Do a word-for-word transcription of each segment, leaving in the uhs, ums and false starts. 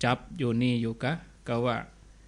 จับอยู่นี่อยู่กะก็ว่า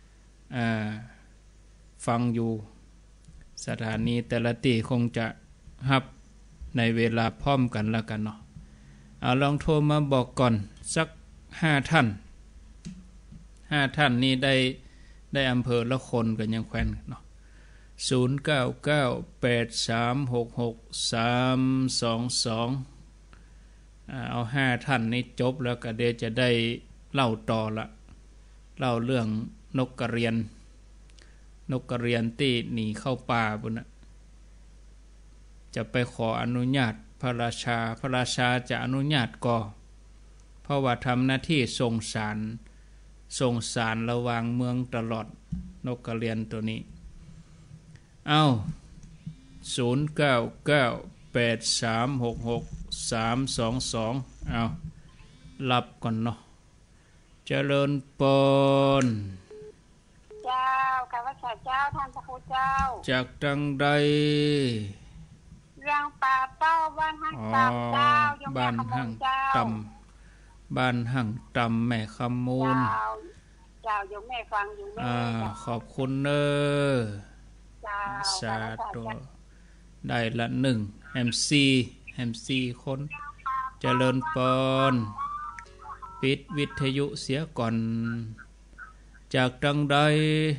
ฟังอยู่สถานีแต่ละตีคงจะฮับในเวลาพร้อมกันแล้วกันเนาะเอาลองโทรมาบอกก่อนสักห้าท่านห้าท่านนี้ได้ได้อำเภอละคนกันยังแควนเนาะศูนย์เก้าเก้าแปดสามหกหกสามสองสองเอาห้าท่านนี้จบแล้วก็เดี๋ยวจะได้เล่าต่อละเล่าเรื่องนกกระเรียนนกกระเรียนที่หนีเข้าป่าบุญนะจะไปขออนุญาตพระราชาพระราชาจะอนุญาตก่อเพราะว่าทำหน้าที่ส่งสารส่งสารระหว่างเมืองตลอดนกกระเรียนตัวนี้เอาศูนย์เก้าเก้าแปดสามหกหกสามสองสองเอารับก่อนเนาะเจริญปนเจ้าข้าพเจ้าเจ้าท่านพระครูเจ้าจากจังใดเรื่องป่าเป้าบ้านหั่งตำเจ้ายมแม่ขมูลเจ้าตำบ้านหั่งตำแม่ขมูลเจ้าเจ้ายมแม่ฟังอยู่แม่ขอบคุณเนอเจ้าสาธุได้ละหนึ่งแฮมซีแฮมซีคนเจริญปนปิดวิทยุเสียก่อนจากจังใด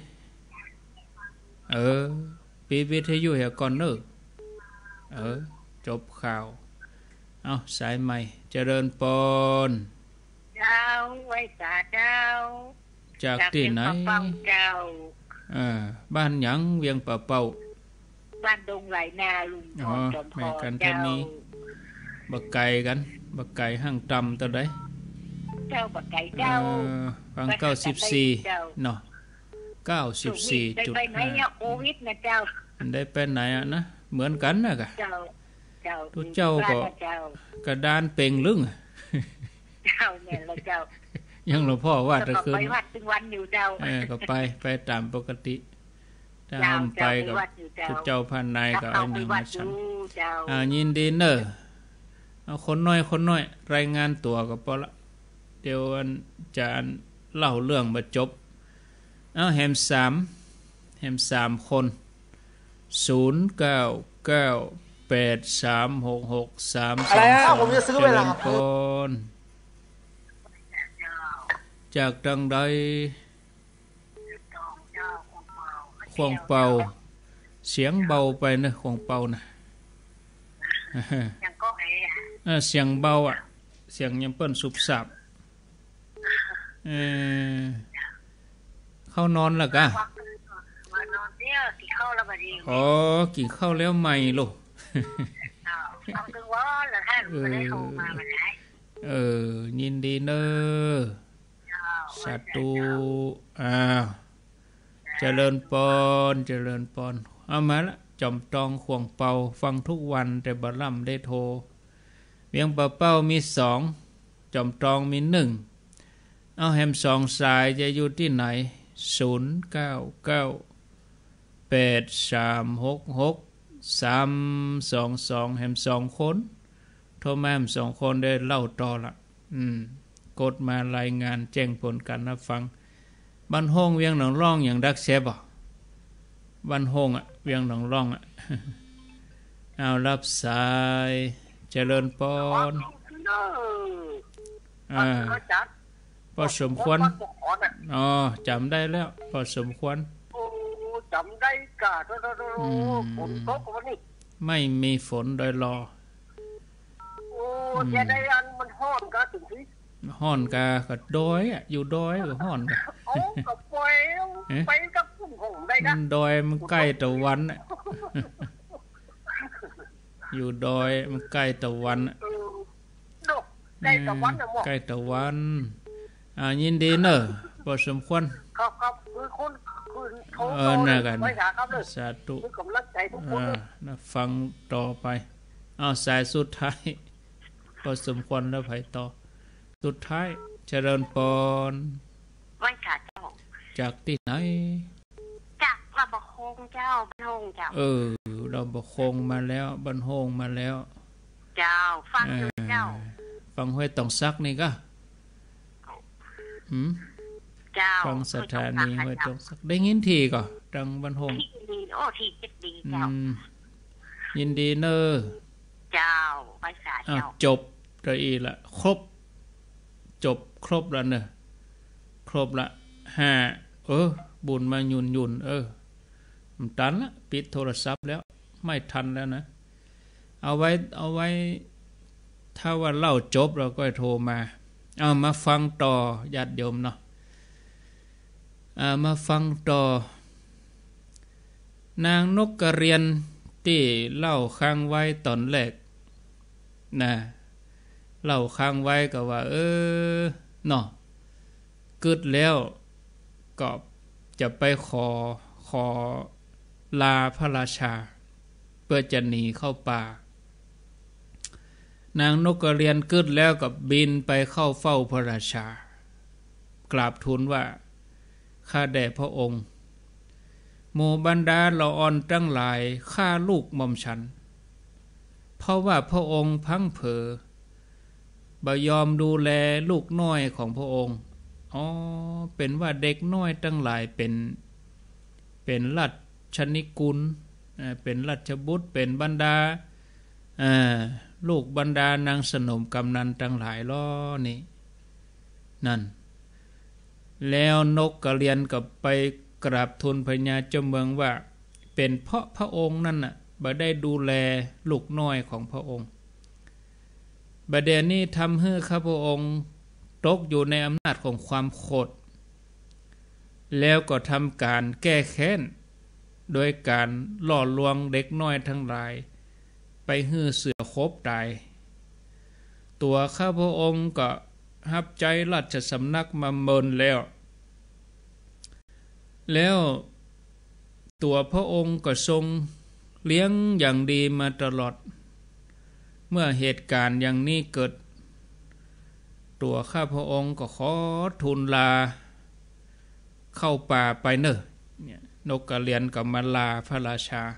เออปิดวิทยุเสียก่อนเนอะเออจบข่าวเอาสายใหม่เจริญปนเจ้าไว้สาเจ้าจากที่ไหนเจ้าเออบ้านหยังเวียงป่าเป่าบ้านดงไหลนาลุงอ๋อแม่กันเท่านี้บักไก่กันบักไก่หั่งตำตัวใดเจ้าบักไก่เจ้าฟังเก้าสิบสี่เนาะเก้าสิบสี่จุดห้าได้ไปไหนอะโควิดนะเจ้าได้ไปไหนอ่ะนะเหมือนกันนะกะเจ้าเจ้าทุกเจ้าก็กระดานเป่งลึงเจ้าเนี่ยแล้วเจ้ายังหลวงพ่อว่าจะคืนไปวัดถึงวันอยู่เจ้าเออก็ไปไปตามปกติถ้าเอาไปกับทุกเจ้าพันนายก็เอาอย่างมาฉันอ่ายินดีเนอะเอาคนน้อยคนน้อยรายงานตัวก็พอละเดี๋ยวจะเล่าเรื่องมาจบเอาแฮมสามแฮมสามคนศูนย์เก้าเก้าแปดสามหกหกสามสองสองผมจะซื้อเวลาคนจากดังใดควงเป่าเสียงเบาไปนะควงเป่านะเสียงเบาอ่ะเสียงยังเปิ้นสุบสับเออเข้านอนแล้วกะอ๋อกินข้าวแล้วใหม่ลูกเออยินดีเนอะสาธุอ้าวเจริญปนเจริญปนเอามาละจอมตองควงเป่าฟังทุกวันแต่บ่ล่ำได้โทรเวียงป่าเป้ามีสองจอมตองมีหนึ่งเอาแฮมสองสายจะอยู่ที่ไหนศูนย์เก้าเก้าแปดสามหกหกสามสองสองแฮมสองคนโทรมาแฮมสองคนได้เล่าต่อละอืมกดมารายงานแจ้งผลการรับฟังบ้านห้องเวียงหนองร่องอย่างดักเซบอ่ะบ้านห้องอ่ะเวียงหนองร่องอ่ะเอารับสายเจริญปนอ่าพอสมควรอ๋อจำได้แล้วพอสมควรจำได้กะฝนตกวันนี้ไม่มีฝนโดยรอโอ้จะได้อันมันห้อนกะถึงที่ห้อนกะก็ดอยอ่ะอยู่ดอยก็ห้อนกะโอ้ก็ไปไปกับกลุ่มของได้กะดอยมันใกล้ตะวันอ่ะอยู่ดอยมันใกล้ตะวันอ่ะใกล้ตะวันน่ะหมอใกล้ตะวันอ่ายินดีเนอะพอสมควรครับครับคือคนคือโทรเออน่ะกันสาธุคือกำลังใจทุกคนนะฟังต่อไปอ้าวสายสุดท้ายพอสมควรแล้วไผต่อสุดท้ายเจริญปนไว้ค่ะเจ้าจากที่ไหนจากลำบากโคงเจ้าบ้านโฮงเจ้าเออเราบกคงมาแล้วบ้านโฮงมาแล้วเจ้าฟังอยู่เจ้าฟังห้วยตองซักนี่ก็หืมเจ้าฟังสถานีห้วยตรงสักได้ยินทีก็ดังบันหงที่ดีโอ้ที่จิตดีอืเจ้ามยินดีเนอเจ้าภาษาอ้าวเจ้าจบได้อีละครบจบครบแล้วเนอะครบละห้าเออบุญมาหยุ่นหยุ่นเออมันตันละปิดโทรศัพท์แล้วไม่ทันแล้วนะเอาไว้เอาไว้ถ้าว่าเล่าจบเราก็โทรมาเอามาฟังต่อญาติโยมเนาะเอามาฟังต่อนางนกกระเรียนที่เล่าค้างไว้ตอนแรกนะเล่าค้างไว้ก็ว่าเออเนาะกึดแล้วก็จะไปขอขอลาพระราชาเพื่อจะหนีเข้าป่านางนกกระเรียนกึดแล้วก็บินไปเข้าเฝ้าพระราชากราบทูลว่าข้าแด่พระองค์หมู่บรรดาละอ่อนทั้งหลายฆ่าลูกหม่อมฉันเพราะว่าพระองค์พังเผอบ่ยอมดูแลลูกน้อยของพระองค์อ๋อเป็นว่าเด็กน้อยทั้งหลายเป็นเป็นราชนิกุลเป็นราชบุตรเป็นบรรดาลูกบรรดานางสนมกำนันทั้งหลายล้อนี่นั่นแล้วนกกระเรียนกับไปกราบทูลพญาเจ้าเมืองว่าเป็นเพราะพระองค์นั่นน่ะบ่ได้ดูแลลูกน้อยของพระองค์บัดเดี๋ยวนี้ทำให้ข้าพระองค์ตกอยู่ในอำนาจของความโกรธแล้วก็ทำการแก้แค้นโดยการล่อลวงเด็กน้อยทั้งหลายไปฮื้อเสือคบตายตัวข้าพระองค์ก็รับใจราชสำนักมาเมินแล้วแล้วตัวพระองค์ก็ทรงเลี้ยงอย่างดีมาตลอดเมื่อเหตุการณ์อย่างนี้เกิดตัวข้าพระองค์ก็ขอทูลลาเข้าป่าไปเนอะเนี่ยนกกระเรียนกับมาลาพระราชา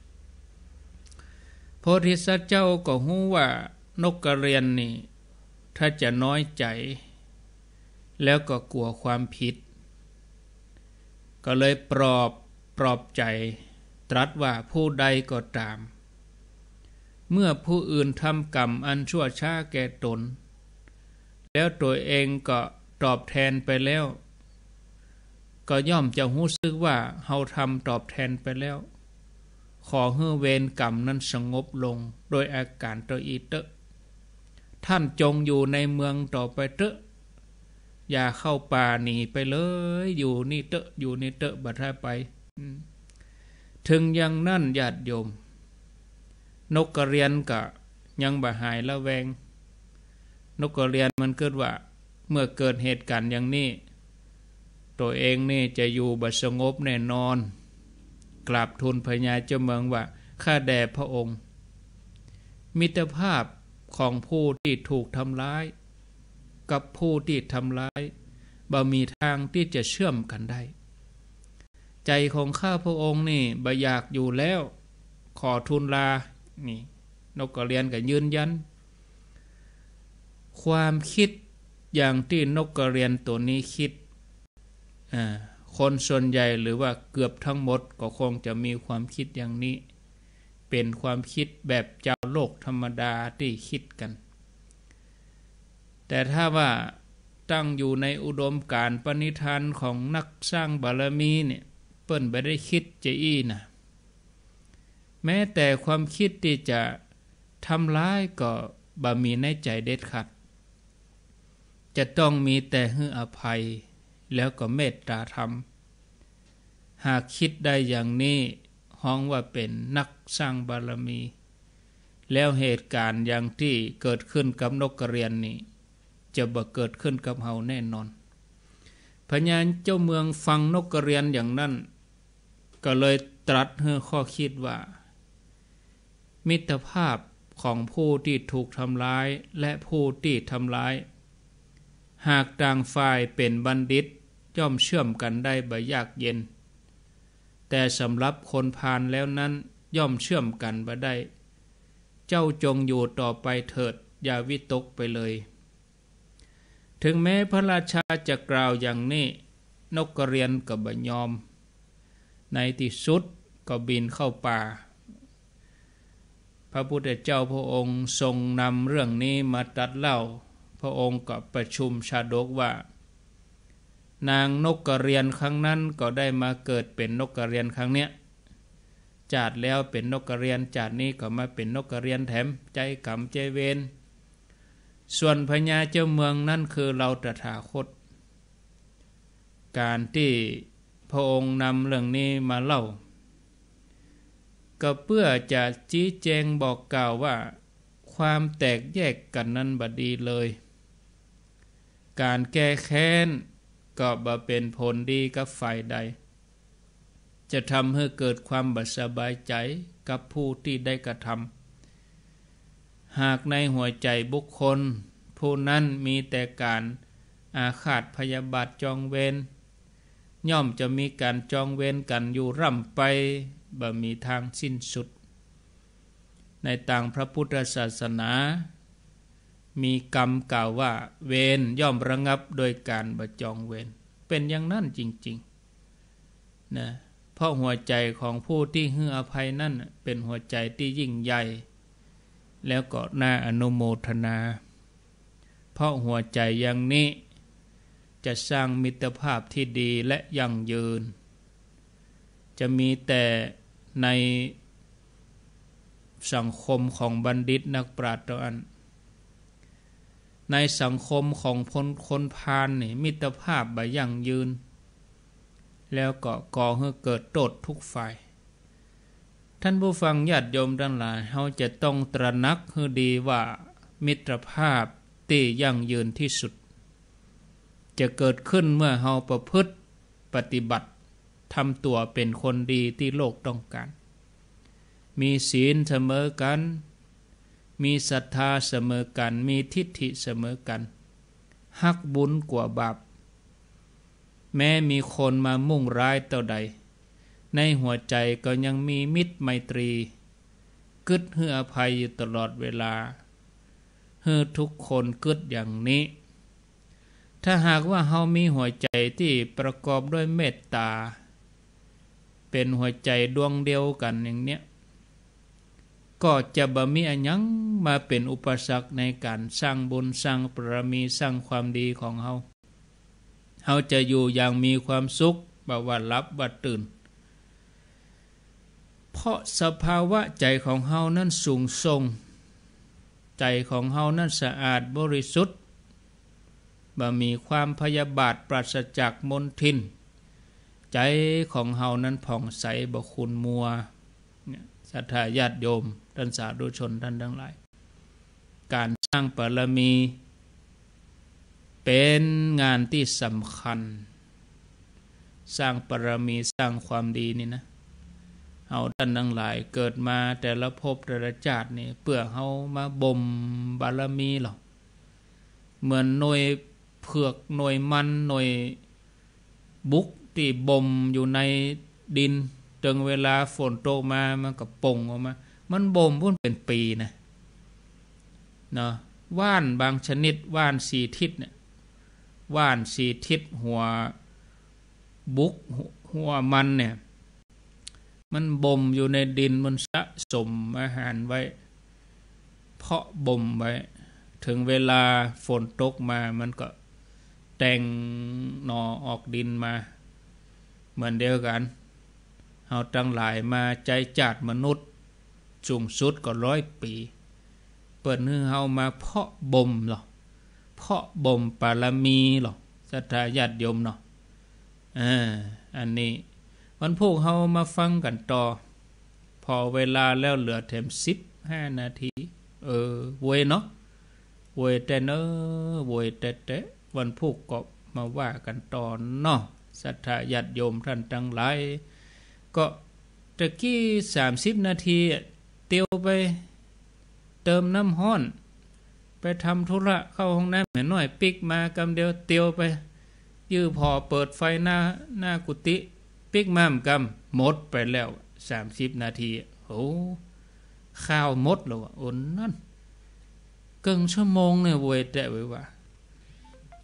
โพธิสัตว์เจ้าก็ฮู้ว่านกกระเรียนนี่ถ้าจะน้อยใจแล้วก็กลัวความผิดก็เลยปลอบปลอบใจตรัสว่าผู้ใดก็ตามเมื่อผู้อื่นทำกรรมอันชั่วช้าแก่ตนแล้วตัวเองก็ตอบแทนไปแล้วก็ย่อมจะรู้สึกว่าเฮาทำตอบแทนไปแล้วขอให้เวรกรรมนั้นสงบลงโดยอาการตัวอีเตอะท่านจงอยู่ในเมืองต่อไปเตอะอย่าเข้าป่าหนีไปเลยอยู่นี่เตอะอยู่นี่เตอะบัดให้ไปถึงอย่างนั้นญาติโยมนกกระเรียนก็ยังบ่หายละแวงนกกระเรียนมันเกิดว่าเมื่อเกิดเหตุการณ์อย่างนี้ตัวเองนี่จะอยู่บ่สงบแน่นอนกราบทูลพญาเจ้าเมืองว่าข้าแด่พระองค์มิตรภาพของผู้ที่ถูกทำร้ายกับผู้ที่ทำร้ายบ่มีทางที่จะเชื่อมกันได้ใจของข้าพระองค์นี่บ่อยากอยู่แล้วขอทูลลานี่นกกระเรียนก็ยืนยันความคิดอย่างที่นกกระเรียนตัวนี้คิดอ่าคนส่วนใหญ่หรือว่าเกือบทั้งหมดก็คงจะมีความคิดอย่างนี้เป็นความคิดแบบเจ้าโลกธรรมดาที่คิดกันแต่ถ้าว่าตั้งอยู่ในอุดมการณ์ปณิธานของนักสร้างบารมีเนี่ยเปิ้นบ่ได้คิดจะอี้นะแม้แต่ความคิดที่จะทำร้ายก็บ่มีในใจเด็ดขาดจะต้องมีแต่ให้อภัยแล้วก็เมตตาธรรมหากคิดได้อย่างนี้ฮ้องว่าเป็นนักสร้างบารมีแล้วเหตุการณ์อย่างที่เกิดขึ้นกับนกกระเรียนนี้จะบ่เกิดขึ้นกับเฮาแน่นอนพญาเจ้าเมืองฟังนกกระเรียนอย่างนั้นก็เลยตรัสให้ข้อคิดว่ามิตรภาพของผู้ที่ถูกทำร้ายและผู้ที่ทำร้ายหากต่างฝ่ายเป็นบัณฑิตย่อมเชื่อมกันได้บ่ยากเย็นแต่สำหรับคนพาลแล้วนั้นย่อมเชื่อมกันบ่ได้เจ้าจงอยู่ต่อไปเถิดอย่าวิตกไปเลยถึงแม้พระราชาจะกล่าวอย่างนี้นกกระเรียนก็บ่ยอมในที่สุดก็บินเข้าป่าพระพุทธเจ้าพระองค์ทรงนำเรื่องนี้มาตรัสเล่าพระองค์ก็ประชุมชาดกว่านางนกกระเรียนครั้งนั้นก็ได้มาเกิดเป็นนกกระเรียนครั้งเนี้ยจาดแล้วเป็นนกกระเรียนจาดนี้ก็มาเป็นนกกระเรียนแถมใจกรรมใจเวรส่วนพญาเจ้าเมืองนั่นคือเราตถาคตการที่พระองค์นำเรื่องนี้มาเล่าก็เพื่อจะชี้แจงบอกกล่าวว่าความแตกแยกกันนั้นบ่ดีเลยการแก้แค้นก็บ่เป็นผลดีกับฝ่ายใดจะทำให้เกิดความบ่สบายใจกับผู้ที่ได้กระทำหากในหัวใจบุคคลผู้นั้นมีแต่การอาฆาตพยาบาทจองเวรย่อมจะมีการจองเวรกันอยู่ร่ำไปบ่มีทางสิ้นสุดในต่างพระพุทธศาสนามีกรรมกล่าวว่าเวรย่อมระงับโดยการบ่จองเวรเป็นอย่างนั้นจริงๆนะเพราะหัวใจของผู้ที่ให้อภัยนั่นเป็นหัวใจที่ยิ่งใหญ่แล้วก็น่าอนุโมทนาเพราะหัวใจอย่างนี้จะสร้างมิตรภาพที่ดีและยั่งยืนจะมีแต่ในสังคมของบัณฑิตนักปราชญ์อันในสังคมของคนคนพาลนี่มิตรภาพบ่ยั่งยืนแล้วก็ก่อให้เกิดโทษทุกฝ่ายท่านผู้ฟังญาติโยมทั้งหลายเฮาจะต้องตระหนักให้ดีว่ามิตรภาพที่ยั่งยืนที่สุดจะเกิดขึ้นเมื่อเฮาประพฤติปฏิบัติทำตัวเป็นคนดีที่โลกต้องการมีศีลเสมอกันมีศรัทธาเสมอกันมีทิฏฐิเสมอกันฮักบุญกว่าบาปแม้มีคนมามุ่งร้ายเท่าใดในหัวใจก็ยังมีมิตรไมตรีกึศให้อภัยอยู่ตลอดเวลาให้ทุกคนกึศอย่างนี้ถ้าหากว่าเฮามีหัวใจที่ประกอบด้วยเมตตาเป็นหัวใจดวงเดียวกันอย่างเนี้ยก็จะบ่มีอันยังมาเป็นอุปสรรคในการสร้างบุญสร้างบารมีสร้างความดีของเฮาเฮาจะอยู่อย่างมีความสุขบ่ว่าหลับว่าตื่นเพราะสภาวะใจของเฮานั้นสูงส่งใจของเฮานั้นสะอาดบริสุทธิ์บ่มีความพยาบาทปราศจากมลทินใจของเฮานั้นผ่องใสบ่ขุ่นมัวศรัทธาญาติโยมท่านสาธุชนท่านทั้งหลายการสร้างบารมีเป็นงานที่สำคัญสร้างบารมีสร้างความดีนี่นะเฮาท่านทั้งหลายเกิดมาแต่ละภพแต่ละชาตินี่เพื่อเฮามาบ่มบารมีหรอกเหมือนหน่วยเผือกหน่วยมันหน่วยบุกที่บ่มอยู่ในดินถึงเวลาฝนตกมามันก็ป่งออกมามันบ่มพุ่นเป็นปีนะเนาะว่านบางชนิดว่านสี่ทิศเนี่ยว่านสี่ทิศหัวบุกหัวมันเนี่ยมันบ่มอยู่ในดินมันสะสมอาหารไว้เพาะบ่มไว้ถึงเวลาฝนตกมามันก็แต่งหน่อออกดินมาเหมือนเดียวกันเฮาทั้งหลายมาใจจัดมนุษย์สูงสุดก็ร้อยปีเปิดให้เฮามาเพาะบ่มหรอเพาะบ่มบารมีหรอศรัทธาญาติโยมเนาะอ่าอันนี้วันพวกเฮามาฟังกันต่อพอเวลาแล้วเหลือแถมสิบห้านาทีเออเวยเนาะเวยแต่เนอเวยแต่แต่วันพวกก็มาว่ากันต่อเนาะศรัทธาญาติโยมท่านทั้งหลายก็ตะกี้สามสิบนาทีเตียวไปเติมน้ำห้อนไปทำธุระเข้าห้องน้ำเหมือนหน่อยปิกมากำเดียวเตียวไปยื้อพอเปิดไฟหน้าหน้ากุฏิปิกมามกำหมดไปแล้วสามสิบนาทีโอ้ข้าวหมดแล้วอ่ะโอนนั่นเกินชั่วโมงเนี่ยเวยแต่ไว้ว่า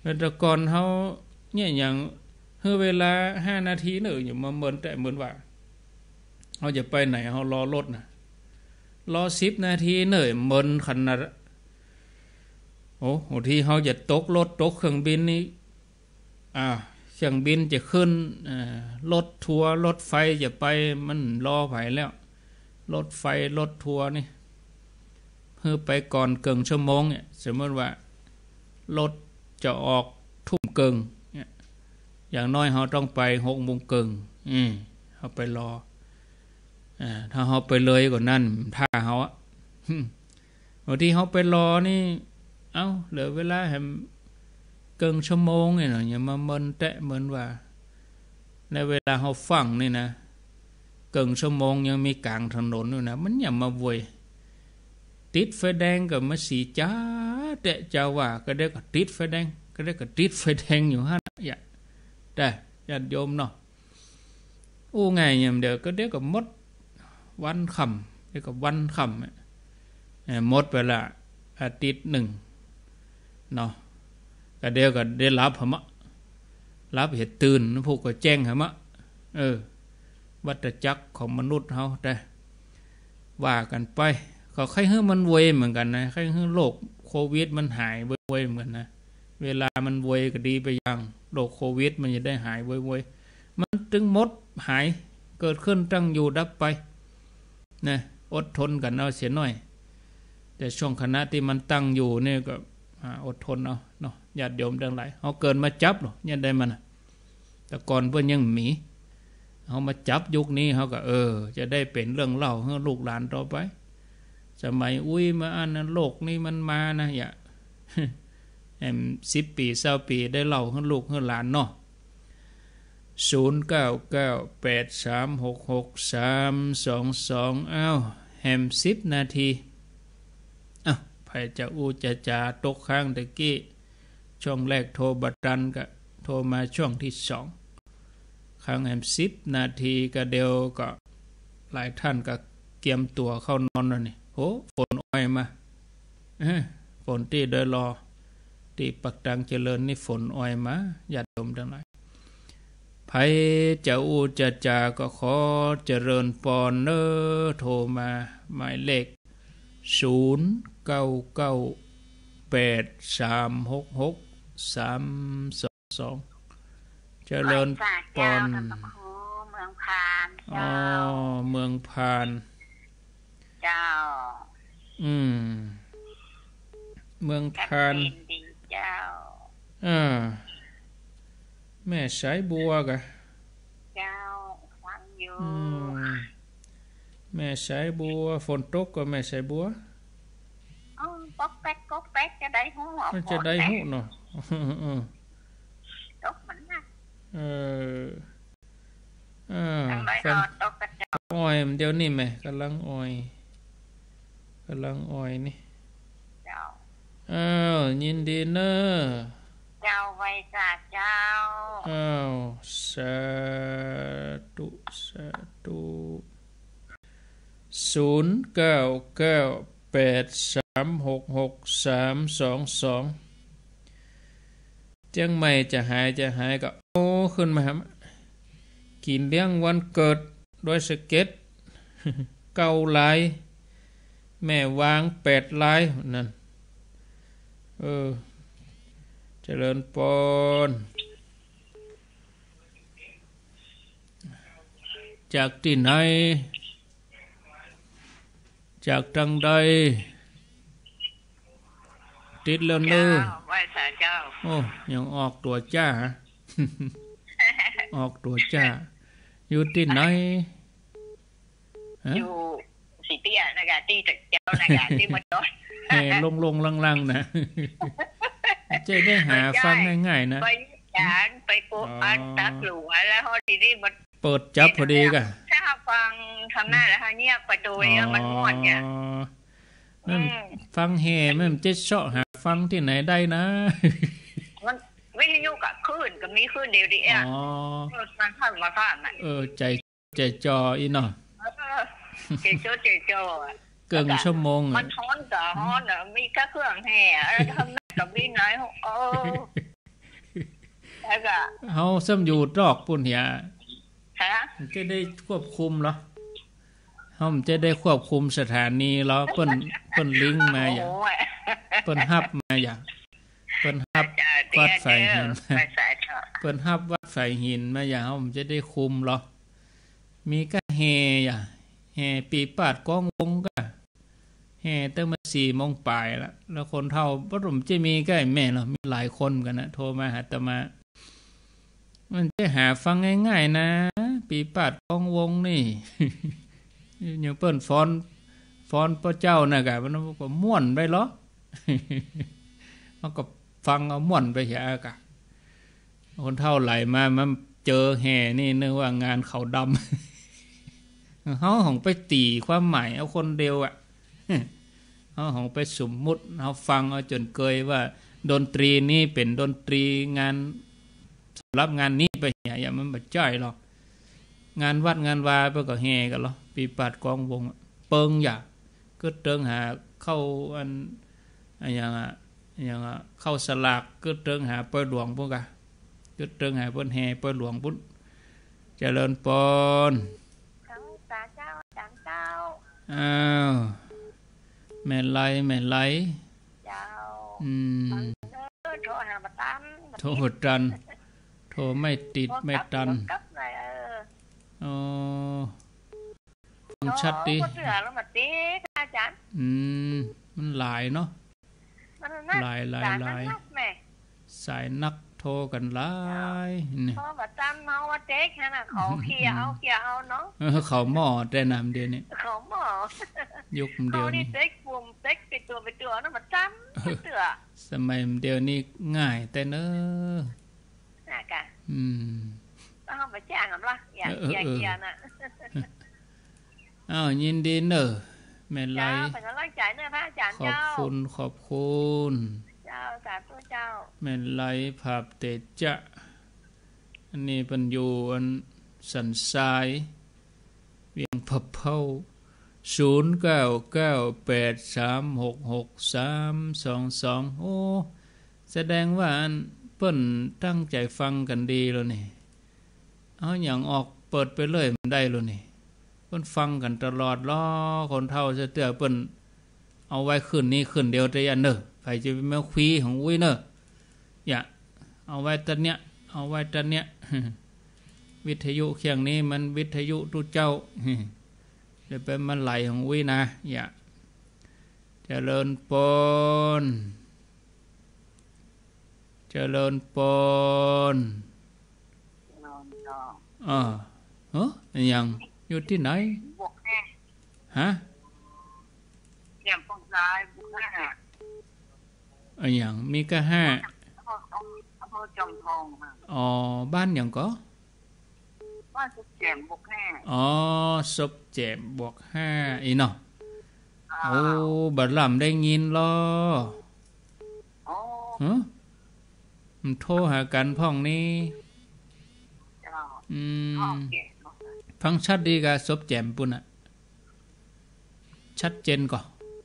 แต่ก่อนเขาเนี่ยอย่างเฮือเวลาห้านาทีเนอะอยู่มาเหมือนแต่เหมือนว่าเขาจะไปไหนเขารอรถนะรอสิบนาทีเนอะเหมือนขนาดโอ้โหที่เขาจะตกรถตกเครื่องบินนี่อ่าเครื่องบินจะขึ้นรถทัวร์รถไฟจะไปมันรอไผแล้วรถไฟรถทัวร์นี่เพื่อไปก่อนเกินชั่วโมงเนี่ยสมมติว่ารถจะออกทุ่มเกินเนี่ยอย่างน้อยเขาต้องไปหกโมงเกินอืมเขาไปรออ่าถ้าเขาไปเลยกว่านั้นถ้าเขาอ่ะบางทีเขาไปรอนี่เอ้าเหลือเวลาแหมเกินชั่วโมงเนี่ยอย่ามาเมินแตะเหมือนว่าในเวลาเขาฟังนี่นะเกินชั่วโมงยังมีกลางถนนอยู่นะมันอย่ามาวุ่นติดไฟแดงกับมาสีจ้าแต่เจ้าว่าก็ได้ก็ติดไฟแดงก็ได้ก็ติดไฟแดงอยู่ฮะอย่าได้ญาติโยมเนาะอู้ไงเนี่ยเดี๋ยวก็ได้ก็มดวันค่ำได้ก็วันค่ำมดไปละอาทิตย์หนึ่งเนาะก็เดี๋ยวก็ได้รับหมะรับเหตุตื่นพวกก็แจ้งหมะเออวัฏจักรของมนุษย์เขาแต่ว่ากันไปก็ใครให้มันเวเหมือนกันนะใครให้โรคโควิดมันหายเวๆเหมือนนะเวลามันเวก็ดีไปยังโรคโควิดมันจะได้หายเวๆมันถึงมดหายเกิดขึ้นตั้งอยู่ดับไปนะอดทนกันเอาเสียหน่อยแต่ช่วงขณะที่มันตั้งอยู่เนี่ยก็อดทนเอาเนาะญาติโยมทั้งหลายเขาเกินมาจับหรอเนี่ยได้มันแต่ก่อนเพิ่นยังหมีเขามาจับยุคนี้เขาก็เออจะได้เป็นเรื่องเล่าให้ลูกหลานต่อไปสมัยอุ้ยมาอันนั้นโลกนี้มันมานะอย่าแอมสิบปีเศร้าปีได้เล่าให้ลูกให้หลานเนาะศูนย์เก้าเก้าแปดสามหกหกสามสองสองอ้าวแฮมสิบนาทีอ้าวไผจะอูจะจาตกข้างตะกี้ช่วงแรกโทรบัตรันก็โทรมาช่วงที่สองครั้งแฮมสิบนาทีก็เดียวก็หลายท่านก็เตรียมตัวเข้านอนแล้วนี่โอ้ฝนอ้อยมาฝนที่เดินรอที่ปักตังเจริญนี่ฝนอ้อยมาญาติโยมทั้งหลายไผจะอูจะจาก็ขอเจริญปอนเนอโทรมาหมายเลขศูนย์เก้าเก้าแปดสามหกหกสามสองสองเจริญปอนเมืองพานอ๋อเมืองพานเจ้าอืมเมืองพานเจ้าอ่าแม่สายบัวกะเจ้าฟังอยู่แม่สายบัวฝนตกก็แม่สายบัวอ๋อก๊อกแป๊กก๊อกแป๊กจะได้หูมันจะได้หูเนาะตกมันนะเออเออฟันอ้อยมันเดี๋ยวนี้แม่กำลังอ้อยกำลังอ้อยนี่เจ้าอ้าวยินดีเนอะเจ้าไว้จ้าเจ้าอ้าวสาธุสาธุศูนย์เก้าเก้าแปดสามหกหกสามสองสองเจียงใหม่จะหายจะหายก็โอ้ขึ้นมาครับกินเลี้ยงวันเกิดด้วยสเก็ตเก้าลายแม่วางแปดลายนั่นเออเจริญปอนจากที่ไหนจากทางใดติดแล้วเนอะไหว้สาเจ้าโอ้ยังออกตัวจ้า ออกตัวจ้าอยู่ที่ไหนอยู่สีเตี้ยนะคะที่จักเจ้านะคะที่มันดอยแห่ลงลงลังๆนะจะได้หาฟังง่ายๆนะไปจานไปกูอันตักหลัวแล้วพอทีนี้มันเปิดจับพอดีกะถ้าฟังทำหน้าแล้วเงียบไปตัวเองมันม่วนเนี่ยนั่นฟังแห่มันจะเสาะหาฟังที่ไหนได้นะมันวิทยุกับคลื่นก็มีคลื่นเดียวดิอ่ะมันพันมาผ่านเออใจใจจออีเนาะใจจอใจจอเกินชั่วโมงมันฮ้อนกับฮ้อนอ่ะมีแค่เครื่องแห่แล้วทำหน้ากับวินไหนเออแล้วก็เฮาซ้ำอยู่ตรอกปุ่นเหียฮะจะได้ควบคุมเหรอเฮาจะได้ควบคุมสถานีเหรอเปิ้นเปิ้นลิงก์มาอย่างเปิ้นฮับมาอย่างเปิ้นฮับวัดไฟหินเปิ้นฮับวัดไฟหินมาอย่างเฮาจะได้คุมเหรอมีก็แห่อย่าแห่ปีปาดกองวงก็แห่ตั้งมาสี่โมงปลายละแล้วคนเฒ่าบ่รู้จะมีก็แม่เนาะมีหลายคนกันนะโทรมาหาอาตมามันจะหาฟังง่ายๆนะปีปาดกองวงนี่อย่างเปิ้นฟ้อนฟ้อนพระเจ้าน่ะก็มันก็ม่วนไปเหรอมันก็ฟังเอาม่วนไปเสียกะคนเฒ่าไหลมามันเจอแห่นี่นึกว่างานเขาดำเฮาของไปตีความหมายเอาคนเดียวอ่ะเฮาของไปสมมุติเฮาฟังเอาจนเกยว่าดนตรีนี่เป็นดนตรีงานสำหรับงานนี้ไปเหียอย่ามันบ่จ้อยหรอกงานวัดงานวาเพิ่นก็แห่กันเหรอปีปาดกองวงเปิงอย่าก็เติงหาเข้าอันอันอย่างอ่ะอย่างอ่ะเข้าสลากก็เติงหาปล่อยหลวงพวกกะก็เติงหาเพิ่นแห่ปล่อยหลวงพุ่นเจริญพรทั้งตาเจ้าจังเจ้าอ้าวแม่ไลแม่ไลเจ้าอืมโทรหาบ่ตันโทรตันโทรไม่ติดไม่ตันอ๋อฟังชัดดิอืมมันหลายเนาะหลายหลายหลายสายนักโทรกันหลายนี่เพราะว่าจันเมาว่าเจ๊กหั่นน่ะเขาเคลียร์เอาเคลียร์เอาเนาะเออเขาหม้อแต่น้ำเดียวนี่เขาหม้อยุคเดียวนี่เจ๊กปุ่มเจ๊กไปตัวไปตัวนั่นมันจันเตื้อสมัยเดียวนี้ง่ายแต่เนอะน่ะกะอืมต้องไปจ้างกันว่าอย่าอย่าเกียร์น่ะอ้าวยินดีเนอะแม่ไลเป็นกำลังใจเนอะพระอาจารย์เจ้าขอบคุณขอบคุณเจ้าสาธุเจ้าแม่ไลภาพเตจะอันนี้เป็นอยู่อันสันทรายเวียงพะเภาศูนย์เก้าเก้าแปดสามหกหกสามสองสองโอ้แสดงว่าอันเปิ้นตั้งใจฟังกันดีแล้วนี่เอาอย่างออกเปิดไปเลยมันได้แล้วนี่เปิ้นฟังกันตลอดล้อคนเฒ่าซะเตื้อเปิ้นเอาไว้คืนนี้คืนเดียวแต่ยันเด้อไผจะเป็นแมวคุยของอุ้ยเด้ออย่าเอาไว้ตอนเนี้ยเอาไว้ตอนเนี้ยวิทยุเคียงนี้มันวิทยุทุกเจ้าเดี๋ยวเป็นมันไหลของอุ้ยนะอย่าเจริญปนเจริญปนอ่าเฮ้ยยังอยู่ที่ไหนฮะเตรียมปองซ้ายบุกห้าอ่ะยังมีก็ห้าอำเภอจอมทองอ๋อบ้านยังก็บ้านสุกแจมบวกห้าอ๋อสุกแจมบวกห้าอีเนาะโอ้บัดลำได้ยินลอโอ้ฮะมันโทรหากันพ่องนี้อืมฟังชัดดีกะสุกแจมปุ่นอ่ะชัดเจนก่อ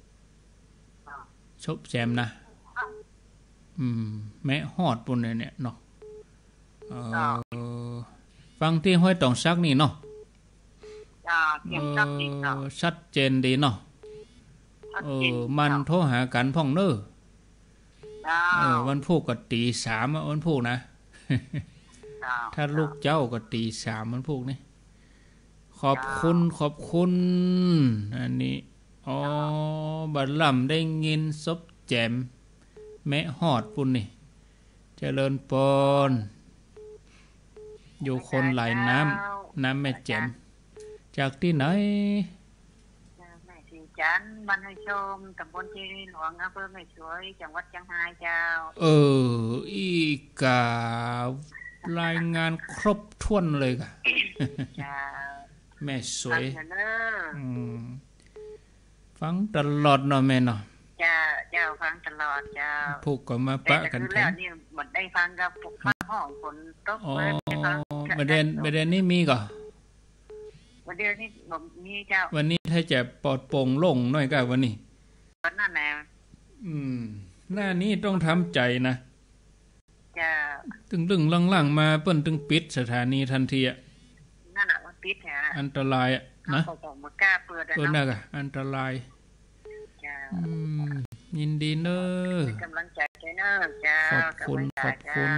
สุกแจมนะอืมแม่ฮอดปุ่นเนี่ยเนาะเออฟังที่ห้อยตองซักนี่เนาะชัดเจนดีเนาะเออมันโทรหากันพ่องเน้อเออวันพูกก็ตีสามวันพูกนะถ้าลูกเจ้าก็ตีสามวันพูกนี่ขอบคุณขอบคุณอันนี้อ๋อบัดลำได้ยินซบแจมแม่ฮอดปุ่นนี่เจริญปนอยู่คนหลายน้ำน้ำแม่แจ่มจากที่ไหนแม่สีจันทร์บ้านให้ชมตำบลที่หลวงอำเภอแม่สวยจังหวัดเชียงรายเจ้าเอออีการายงานครบถ้วนเลยค่ะแม่สวยฟังตลอดเนาะแม่เนาะเจ้าเจ้าฟังตลอดเจ้าผูกก็มาปะกันแท้นี่หมดได้ฟังกับพวกมาห้องฝนตกเลยประเด็นประเด็นนี้มีก่อวันเดียวนี้บ่มีเจ้าวันนี้ถ้าจะปลอดโปร่งโล่งหน่อยก็วันนี้วันนั้นแหละอืมหน้านี้ต้องทำใจนะจ้าตึงดึงล่างๆมาเปิ้นตึงปิดสถานีทันทีอ่ะนั่นน่ะว่าปิดแท้อันตรายอ่ะนะเขาบอกบ่กล้าเปิดอ่ะเนาะเออน่ะอันตรายจ้าอืมยินดีเด้อกำลังใจใจเด้อจ้าขอบคุณขอบคุณ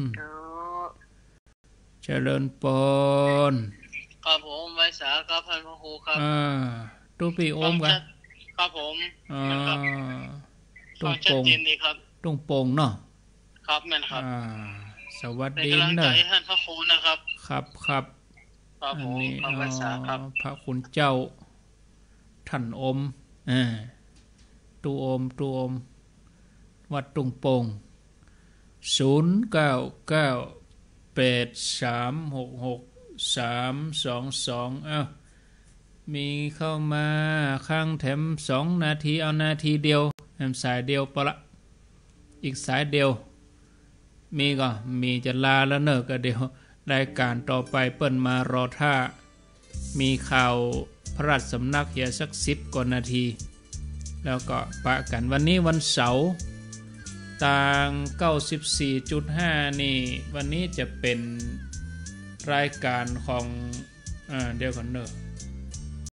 เจริญปนครับผมไว้สาครับท่านพระครูครับอ่าตูปีโอมกันครับผมอ่าตรงโป่งตรงโป่งเนาะครับแม่นครับอ่าสวัสดีเด้อเป็นกำลังใจให้ท่านพระครูนะครับครับครับครับผมไว้สาครับพระคุณเจ้าท่านอมอ่าตูอมตูอมวัดตรงโป่งศูนย์เก้าเก้าแปดสามหกหกสามสองสองอ้าวมีเข้ามาข้างแถมสองนาทีเอานาทีเดียวแถมสายเดียวปะละอีกสายเดียวมีก็มีจะลาแล้วเนอะก็เดียวรายการต่อไปเปิ้นมารอท่ามีข่าวพระราชสำนักเหียสักสิบกว่านาทีแล้วก็ปะกันวันนี้วันเสาร์ต่าง เก้าสิบสี่จุดห้า นี่วันนี้จะเป็นรายการของอ่าเดี๋ยวก่อนเนอะ